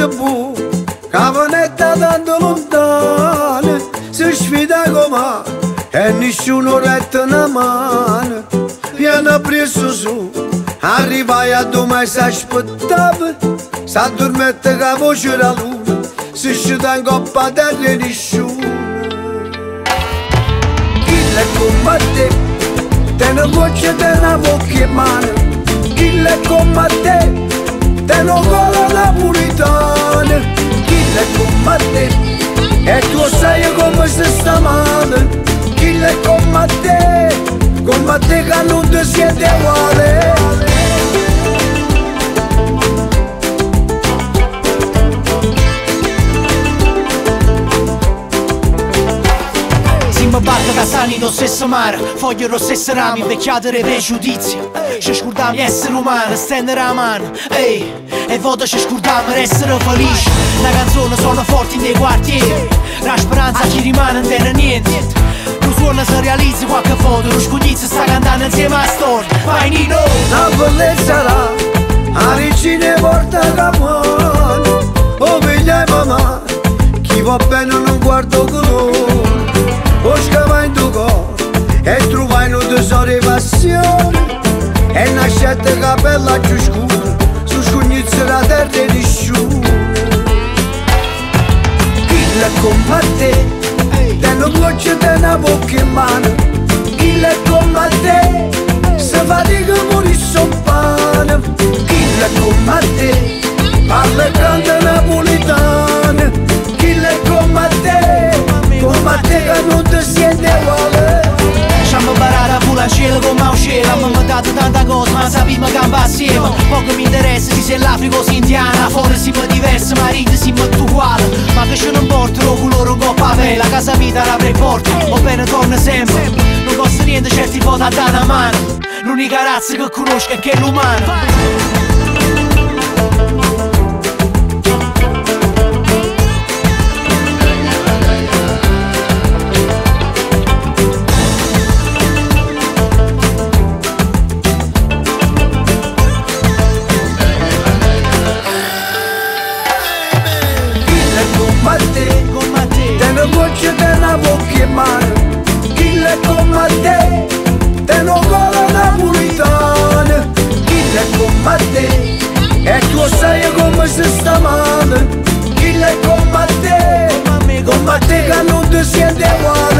bu, cavanetta tanto lontana, si sfida come e nessuno retta una mano. Viene preso su, arrivai a dove si aspettava, si addormette con la voce della luna, si scende in coppa a terra e nessuno. Chi è come te, te ne voce te ne bocca in mano. Chi è come te, te ne gola napolitana. Chi è come te, e tu sai come si sta male. Chi è come te che non ti siete uguale. Siamo barca casani lo stesso mare, foglie lo stesso rami, vecchiate dei pregiudizi. Ci scordiamo di essere umani, stendere la mano, ehi, e voto ci scordiamo di essere felici. La canzone suona forte nei quartieri, la speranza ci rimane non tiene niente. Lo suono si realizza qualche foto, lo scognizzo sta cantando insieme alla storia. Vai Nino! La bellezza là, a regina porta capanno. Oh figlia e mamma, chi va bene non guarda colore. O scava in tuo cuore e trovai un tesoro di passione. E nascette capella più scura, su scognizzo la terra e nessuno. Chi è come te, te non voce te ne bocca in mano. Chi è come te, se fatica morì soppana. Chi è come te, parla e canta napolitana. Chi è come te che non ti siete uguale. Ci hanno imparato a volare cielo come un cielo, abbiamo dato tanta cosa ma sappiamo che va assieme. Poco mi interessa se sei l'Africa o se indiana, fuori siamo diversi ma ridi siamo tutti uguali. Ma che ce ne importa lo colore un coppa a vela, casa vita l'avrei porta, o bene torna sempre. Non costa niente certi voti a dare una mano, l'unica razza che conosco è che è l'umano. Te ne voce te ne bocca in mano. Chi è come te, te ne gola napolitana. Chi è come te, e tu sai come si sta male. Chi è come te che non ti siete uguale.